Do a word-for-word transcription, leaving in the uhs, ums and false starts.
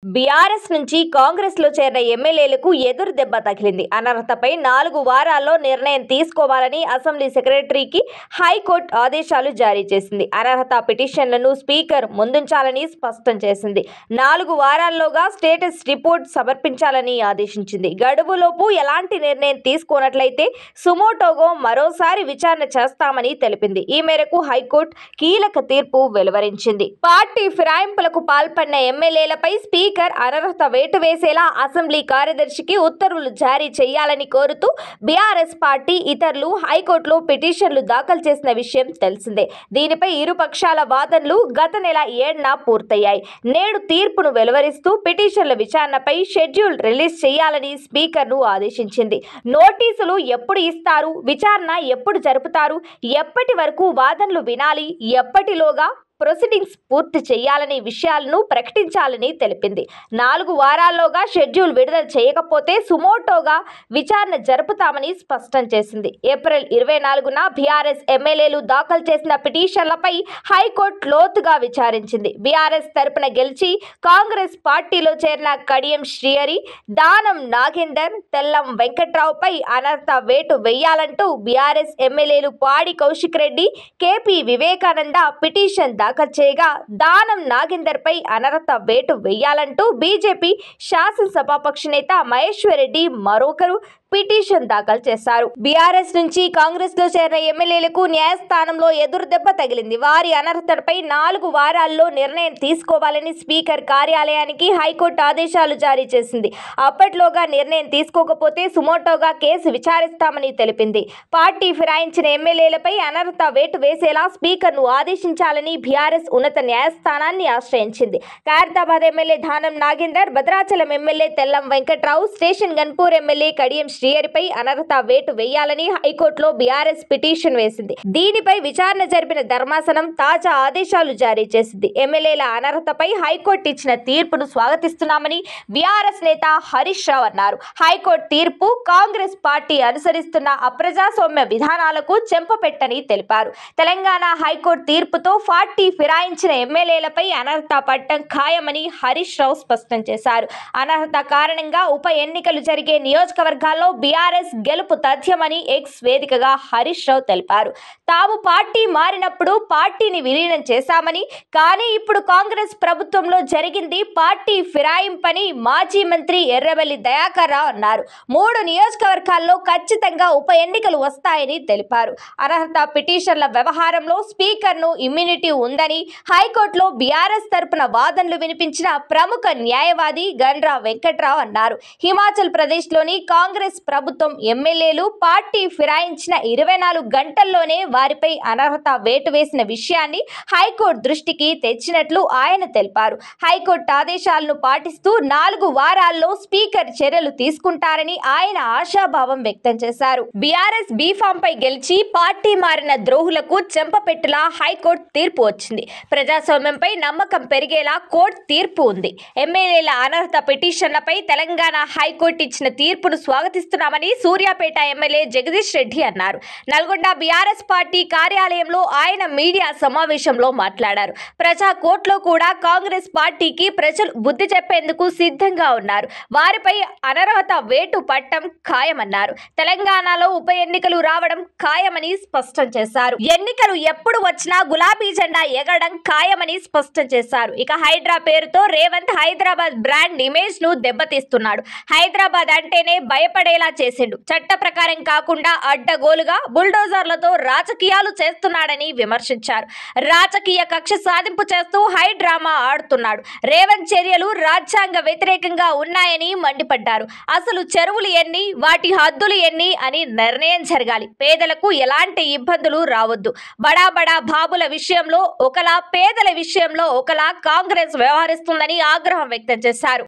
BRS నుంచి కాంగ్రెస్ లో చేరిన ఎమ్మెల్యేలకు ఎదురు దెబ్బ తగిలింది. అనర్హతపై నాలుగు వారాల్లో నిర్ణయం తీసుకోవాలని అసెంబ్లీ సెక్రటరీకి హైకోర్టు ఆదేశాలు జారీ చేసింది. అనర్హత పిటిషన్లను స్పీకర్ ముందుంచాలని స్పష్టం చేసింది. నాలుగు వారాల్లోగా స్టేటస్ రిపోర్ట్ సమర్పించాలని ఆదేశించింది. గడువులోపు ఎలాంటి నిర్ణయం తీసుకోనట్లయితే సుమోటోగా మరోసారి విచారణ చేస్తామని తెలిపింది. ఈ మేరకు హైకోర్టు కీలక తీర్పు వెలువరించింది. పార్టీ ఫిరాయింపులకు పాల్పడిన ఎమ్మెల్యేలపై స్పీకర్ అనర్హత వేటు వేసేలా అసెంబ్లీ కార్యదర్శికి ఉత్తర్వులు జారీ చేయాలని కోరుతూ బీఆర్ఎస్ పార్టీ ఇతరులు హైకోర్టులో పిటిషన్లు దాఖలు చేసిన విషయం తెలిసిందే. దీనిపై ఇరు పక్షాల వాదనలు గత నెల ఏడున పూర్తయ్యాయి. నేడు తీర్పును వెలువరిస్తూ పిటిషన్ల విచారణపై షెడ్యూల్ రిలీజ్ చేయాలని స్పీకర్ను ఆదేశించింది. నోటీసులు ఎప్పుడు ఇస్తారు, విచారణ ఎప్పుడు జరుపుతారు, ఎప్పటి వరకు వాదనలు వినాలి, ఎప్పటిలోగా ప్రొసీడింగ్స్ పూర్తి చేయాలనే విషయాలను ప్రకటించాలని తెలిపింది. నాలుగు వారాల్లోగా షెడ్యూల్ విడుదల చేయకపోతే సుమోటోగా విచారణ జరుపుతామని స్పష్టం చేసింది. ఏప్రిల్ ఇరవై నాలుగున బీఆర్ఎస్ ఎమ్మెల్యేలు దాఖలు చేసిన పిటిషన్లపై హైకోర్టు లోతుగా విచారించింది. బీఆర్ఎస్ తరపున గెలిచి కాంగ్రెస్ పార్టీలో చేరిన కడియం శ్రీహరి, దానం నాగేందర్, తెల్లం వెంకట్రావుపై అనర్హత వేటు వేయాలంటూ బీఆర్ఎస్ ఎమ్మెల్యేలు పాడి కౌశిక్ రెడ్డి, కేపీ వివేకానంద పిటిషన్ దాఖలు చేయగా, దానం నాగేందర్ పై అనర్హత వేటు వేయాలంటూ బీజేపీ శాసనసభాపక్ష నేత మహేశ్వర్ రెడ్డి మరొకరు పిటిషన్ దాఖలు చేశారు. బీఆర్ఎస్ నుంచి కాంగ్రెస్ లో చేరిన ఎమ్మెల్యేలకు న్యాయస్థానంలో ఎదురు దెబ్బ తగిలింది. వారి అనర్హతపై నాలుగు వారాల్లో నిర్ణయం తీసుకోవాలని స్పీకర్ కార్యాలయానికి హైకోర్టు ఆదేశాలు జారీ చేసింది. అప్పట్లోగా నిర్ణయం తీసుకోకపోతే సుమోటోగా కేసు విచారిస్తామని తెలిపింది. పార్టీ ఫిరాయించిన ఎమ్మెల్యేలపై అనర్హత వేటు వేసేలా స్పీకర్ను ఆదేశించాలని బీఆర్ఎస్ ఉన్నత న్యాయస్థానాన్ని ఆశ్రయించింది. Khairatabad MLA Danam Nagender, Bhadrachalam MLA Tellam Venkatrao, station Ghanpur MLA Kadiyam శ్రీహరిపై అనర్హత వేటు వేయాలని హైకోర్టులో బీఆర్ఎస్ పిటిషన్ వేసింది. దీనిపై విచారణ జరిపిన ధర్మాసనం తాజా ఆదేశాలు జారీ చేసింది. ఎమ్మెల్యేల అనర్హతపై హైకోర్టు ఇచ్చిన తీర్పును స్వాగతిస్తున్నామని బీఆర్ఎస్ నేత హరీష్ రావు అన్నారు. హైకోర్టు తీర్పు కాంగ్రెస్ పార్టీ అనుసరిస్తున్న అప్రజాస్వామ్య విధానాలకు చెంపపెట్టని తెలిపారు. తెలంగాణ హైకోర్టు తీర్పుతో పార్టీ ఫిరాయించిన ఎమ్మెల్యేలపై అనర్హత పట్టం ఖాయమని హరీష్ రావు స్పష్టం చేశారు. అనర్హత కారణంగా ఉప ఎన్నికలు జరిగే నియోజకవర్గాల్లో బీఆర్ఎస్ గెలుపు తథ్యమని ఎక్స్ వేదికగా హరీష్ రావు తెలిపారు. తాము పార్టీ మారినప్పుడు పార్టీని విలీనం చేశామని, కానీ ఇప్పుడు కాంగ్రెస్ ప్రభుత్వంలో జరిగింది పార్టీ ఫిరాయింపని మాజీ మంత్రి ఎర్రబెల్లి దయాకర్ రావు అన్నారు. మూడు నియోజకవర్గాల్లో ఖచ్చితంగా ఉప ఎన్నికలు వస్తాయని తెలిపారు. అనర్హత పిటిషన్ల వ్యవహారంలో స్పీకర్ను ఇమ్యూనిటీ ఉందని హైకోర్టులో బీఆర్ఎస్ తరపున వాదనలు వినిపించిన ప్రముఖ న్యాయవాది గండ్రా వెంకట్రావు అన్నారు. హిమాచల్ ప్రదేశ్లోని కాంగ్రెస్ ప్రభుత్వం ఎమ్మెల్యేలు పార్టీ ఫిరాయించిన ఇరవై నాలుగు గంటల్లోనే వారిపై అనర్హత వేటు వేసిన విషయాన్ని హైకోర్టు దృష్టికి తెచ్చినట్లు ఆయన తెలిపారు. హైకోర్టు ఆదేశాలను పాటిస్తూ నాలుగు వారాల్లో స్పీకర్ చర్యలు తీసుకుంటారని ఆయన ఆశాభావం వ్యక్తం చేశారు. బీఆర్ఎస్ బీఫామ్ పై గెలిచి పార్టీ మారిన ద్రోహులకు చెంపపెట్టులా హైకోర్టు తీర్పు వచ్చింది. ప్రజాస్వామ్యంపై నమ్మకం పెరిగేలా కోర్టు తీర్పు ఉంది. ఎమ్మెల్యేల అనర్హత పిటిషన్లపై తెలంగాణ హైకోర్టు ఇచ్చిన తీర్పును స్వాగతిస్తున్నామని సూర్యాపేట ఎమ్మెల్యే జగదీష్ రెడ్డి అన్నారు. నల్గొండ బీఆర్ఎస్ పార్టీ కార్యాలయంలో ఆయన మీడియా సమావేశంలో మాట్లాడారు. ప్రజా కోర్టులో కూడా కాంగ్రెస్ పార్టీకి ప్రజలు బుద్ధి చెప్పేందుకు సిద్ధంగా ఉన్నారు. వారిపై అనర్హత వేటు పట్టం ఖాయమన్నారు. తెలంగాణలో ఉప ఎన్నికలు రావడం ఖాయమని స్పష్టం చేశారు. ఎన్నికలు ఎప్పుడు వచ్చినా గులాబీ జెండా ఎగరడం ఖాయమని స్పష్టం చేశారు. ఇక హైడ్రా పేరుతో రేవంత్ హైదరాబాద్ బ్రాండ్ ఇమేజ్ ను దెబ్బతీస్తున్నాడు. హైదరాబాద్ అంటేనే భయపడేలా చేసిండు. చట్ట ప్రకారం కాకుండా అడ్డగోలుగా బుల్డోజర్లతో రాజకీయాలు చేస్తున్నాడని విమర్శించారు. రాజకీయ కక్ష సాధింపు చేస్తూ హై డ్రామా ఆడుతున్నాడు. రేవంత్ చర్యలు రాజ్యాంగ వ్యతిరేకంగా ఉన్నాయని మండిపడ్డారు. అసలు చెరువులు ఎన్ని, వాటి హద్దులు ఎన్ని అని నిర్ణయం జరగాలి. పేదలకు ఎలాంటి ఇబ్బందులు రావద్దు. బడా బడా బాబుల విషయంలో ఒకలా, పేదల విషయంలో ఒకలా కాంగ్రెస్ వ్యవహరిస్తుందని ఆగ్రహం వ్యక్తం చేశారు.